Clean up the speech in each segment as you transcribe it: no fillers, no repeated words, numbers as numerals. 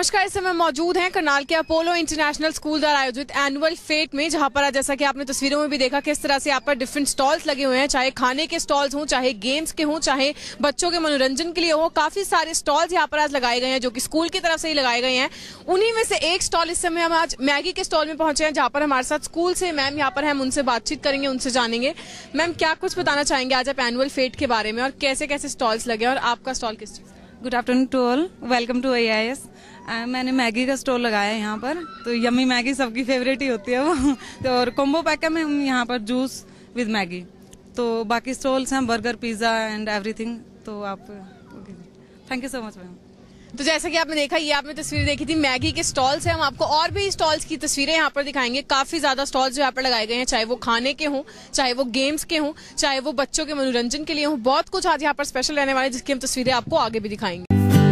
नमस्कार, इस समय मौजूद हैं करनाल के अपोलो इंटरनेशनल स्कूल द्वारा आयोजित एनुअल फेट में, जहां पर जैसा कि आपने तस्वीरों में भी देखा किस तरह से यहाँ पर डिफरेंट स्टॉल्स लगे हुए हैं, चाहे खाने के स्टॉल्स हों, चाहे गेम्स के हों, चाहे बच्चों के मनोरंजन के लिए हो। काफी सारे स्टॉल्स यहाँ पर आज लगाए गए हैं जो कि स्कूल की तरफ से ही लगाए गए हैं। उन्हीं में से एक स्टॉल इस समय हम आज मैगी के स्टॉल में पहुंचे हैं, जहाँ पर हमारे साथ स्कूल से मैम यहाँ पर हम उनसे बातचीत करेंगे, उनसे जानेंगे। मैम, क्या कुछ बताना चाहेंगे आज आप एनुअल फेट के बारे में और कैसे कैसे स्टॉल्स लगे और आपका स्टॉल किस चीज? Good afternoon to all, welcome to AIS। मैंने मैगी का स्टॉल लगाया है यहाँ पर। तो यम्मी मैगी सबकी फेवरेट ही होती है वो। तो और कॉम्बो पैक में हम यहाँ पर जूस विद मैगी। तो बाकी स्टॉल्स हैं बर्गर, पिज्जा एंड एवरीथिंग। तो आप thank you so much ma'am. तो जैसा कि आपने देखा, ये आपने तस्वीरें देखी थी मैगी के स्टॉल्स हैं। हम आपको और भी स्टॉल्स की तस्वीरें यहाँ पर दिखाएंगे। काफी ज्यादा स्टॉल्स जो यहाँ पर लगाए गए हैं, चाहे वो खाने के हों, चाहे वो गेम्स के हों, चाहे वो बच्चों के मनोरंजन के लिए हों। बहुत कुछ आज यहाँ पर स्पेशल रहने वाले, जिसकी हम तस्वीरें आपको आगे भी दिखाएंगे।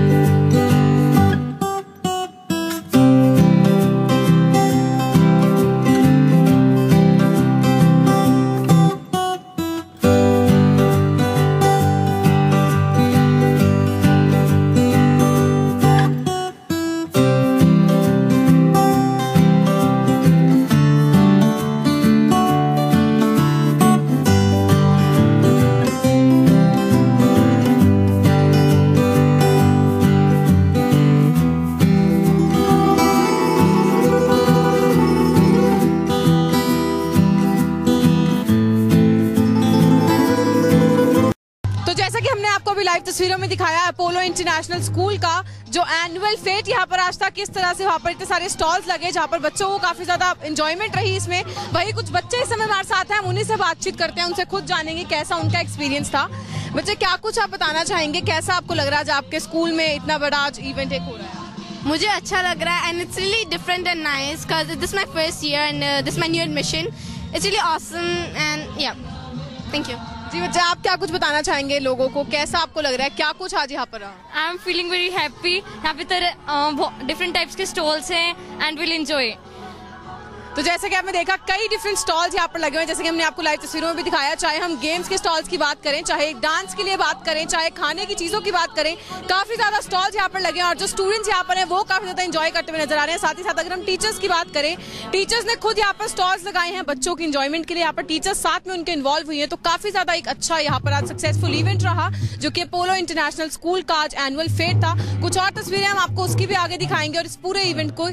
जैसा कि हमने आपको अभी लाइव तस्वीरों में दिखाया अपोलो इंटरनेशनल स्कूल का जो एनुअल फेट, यहाँ पर आज तक किस तरह से वहाँ पर इतने सारे स्टॉल्स लगे, जहाँ पर बच्चों को काफी ज्यादा एंजॉयमेंट रही इसमें। वही कुछ बच्चे इस समय हमारे साथ हैं, हम उन्हीं से बातचीत करते हैं, उनसे खुद जानेंगे कैसा उनका एक्सपीरियंस था। बच्चे, क्या कुछ आप बताना चाहेंगे, कैसा आपको लग रहा है आज आपके स्कूल में इतना बड़ा आज इवेंट एक हो रहा है? मुझे अच्छा लग रहा है and it's really different and nice because this my first year and this my new admission. It's really awesome and yeah thank you. जी बच्चे, आप क्या कुछ बताना चाहेंगे लोगों को, कैसा आपको लग रहा है, क्या कुछ आज यहाँ पर रहा? I am feeling very happy. यहाँ पे तरह डिफरेंट टाइप्स के स्टॉल्स हैं एंड विल एंजॉय। तो जैसे कि आपने देखा कई डिफरेंट स्टॉल्स यहाँ पर लगे हुए हैं, जैसे कि हमने आपको लाइव तस्वीरों में भी दिखाया। चाहे हम गेम्स के स्टॉल्स की बात करें, चाहे डांस के लिए बात करें, चाहे खाने की चीजों की बात करें, काफी ज्यादा स्टॉल्स यहाँ पर लगे हैं और जो स्टूडेंट्स यहाँ पर हैं वो काफी ज्यादा एंजॉय करते हुए नजर आ रहे हैं। साथ ही साथ अगर हम टीचर्स की बात करें, टीचर्स ने खुद यहाँ पर स्टॉल्स लगाए हैं बच्चों की एंजॉयमेंट के लिए। यहाँ पर टीचर्स साथ में उनके इन्वॉल्व हुई है, तो काफी ज्यादा एक अच्छा यहाँ पर आज सक्सेसफुल इवेंट रहा, जो कि अपोलो इंटरनेशनल स्कूल का आज एनुअल फेट था। कुछ और तस्वीरें हम आपको उसकी भी आगे दिखाएंगे और इस पूरे इवेंट को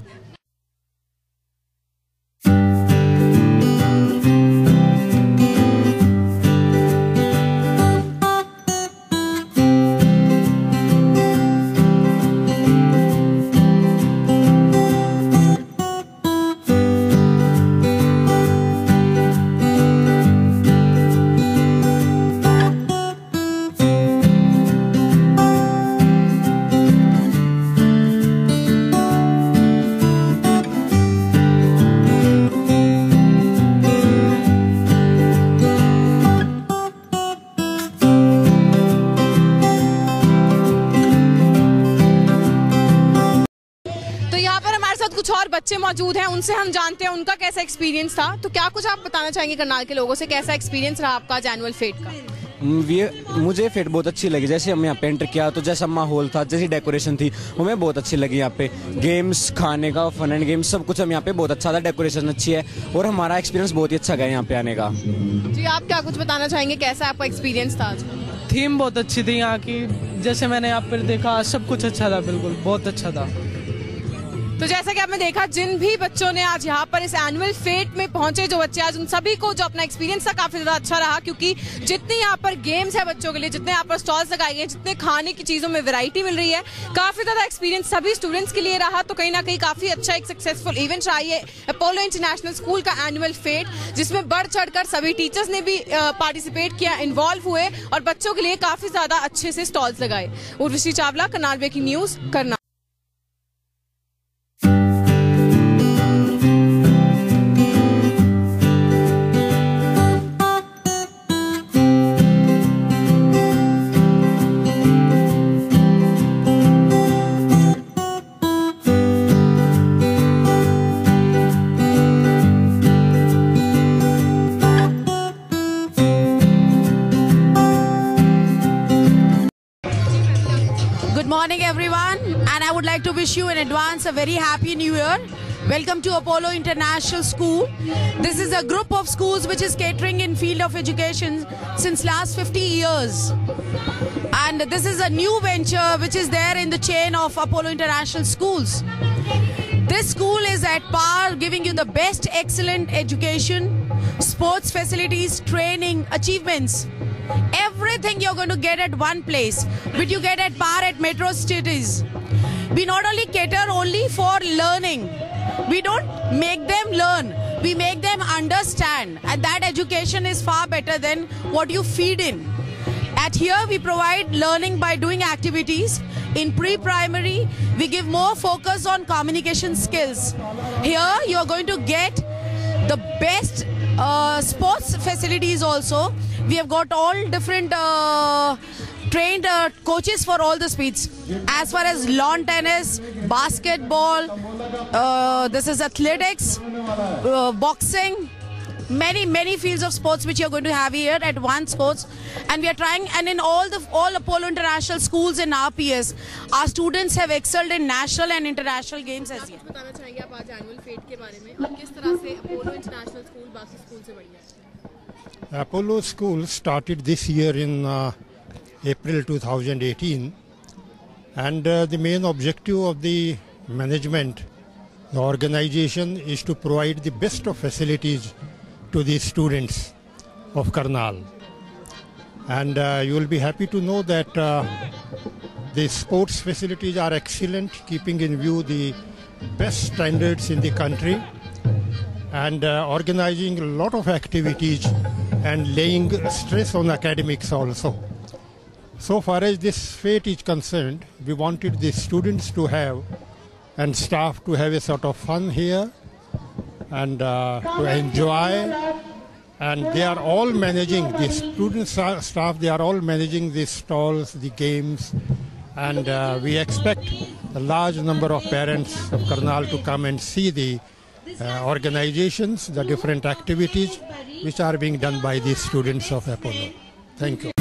कुछ और बच्चे मौजूद हैं, उनसे हम जानते हैं उनका कैसा एक्सपीरियंस था। तो क्या कुछ आप बताना चाहेंगे करनाल के लोगों से, कैसा एक्सपीरियंस रहा आपका एनुअल फेट का? मुझे फेट बहुत अच्छी लगी। जैसे हम यहाँ पे एंटर किया तो जैसा माहौल था, जैसी डेकोरेशन थी, हमें बहुत अच्छी लगी। यहाँ पे गेम्स, खाने का, फन एंड गेम्स सब कुछ हम यहाँ पे बहुत अच्छा था। डेकोरेशन अच्छी है और हमारा एक्सपीरियंस बहुत ही अच्छा गया यहाँ पे आने का। जी, आप क्या कुछ बताना चाहेंगे, कैसा आपका एक्सपीरियंस था आज? थीम बहुत अच्छी थी यहाँ की, जैसे मैंने यहाँ पर देखा सब कुछ अच्छा था, बिल्कुल बहुत अच्छा था। तो जैसा कि आपने देखा, जिन भी बच्चों ने आज यहाँ पर इस एनुअल फेट में पहुंचे, जो बच्चे आज, उन सभी को जो अपना एक्सपीरियंस था काफी ज्यादा अच्छा रहा, क्योंकि जितने यहाँ पर गेम्स है बच्चों के लिए, जितने यहाँ पर स्टॉल्स लगाए गए, जितने खाने की चीजों में वैरायटी मिल रही है, काफी ज्यादा एक्सपीरियंस सभी स्टूडेंट्स के लिए रहा। तो कहीं ना कहीं काफी अच्छा एक सक्सेसफुल इवेंट रहा ये अपोलो इंटरनेशनल स्कूल का एनुअल फेट, जिसमें बढ़ चढ़कर सभी टीचर्स ने भी पार्टिसिपेट किया, इन्वॉल्व हुए और बच्चों के लिए काफी ज्यादा अच्छे से स्टॉल्स लगाए। Urvashi Chawla, Karnal breaking news, Karnal. Good morning everyone, and I would like to wish you in advance a very happy new year. Welcome to Apollo International School. This is a group of schools which is catering in field of education since last 50 years. And this is a new venture which is there in the chain of Apollo International Schools. This school is at par, giving you the best excellent education, sports facilities, training, achievements. Everything you're going to get at one place, which you get at par at metro cities. We not only cater only for learning, we don't make them learn, we make them understand, and that education is far better than what you feed in. At here we provide learning by doing activities. In pre-primary we give more focus on communication skills. Here you are going to get the best sports facilities also. We have got all different trained coaches for all the speeds. As far as lawn tennis, basketball, this is athletics, boxing, many fields of sports which you're going to have here at one sports. And we are trying, and in all Apollo International schools in RPS, our students have excelled in national and international games as yet. बताना चाहेंगे आप आज annual fate के बारे में और किस तरह से अपोलो इंटरनेशनल स्कूल बाकी स्कूल से बढ़िया है? Apollo School started this year in April 2018, and the main objective of the management, the organization, is to provide the best of facilities to the students of Karnal. And you will be happy to know that the sports facilities are excellent, keeping in view the best standards in the country, and organizing a lot of activities and laying stress on academics also. So far as this fete is concerned, we wanted the students to have and staff to have a sort of fun here and to enjoy. And they are all managing, the students, staff, they are all managing the stalls, the games. And we expect a large number of parents of Karnal to come and see the organizations, the different activities which are being done by the students of Apollo. Thank you.